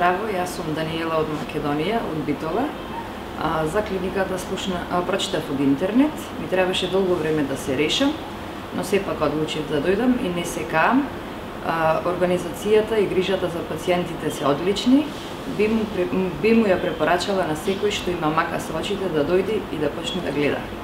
Здраво, јас сум Даниела од Македонија, од Битола. За клиниката прочитав од интернет, ми требаше долго време да се решам, но сепак одлучив да дојдам и не се каам. Организацијата и грижата за пациентите се одлични. Би му ја препорачала на секој што има мака со очите да дојде и да почне да гледа.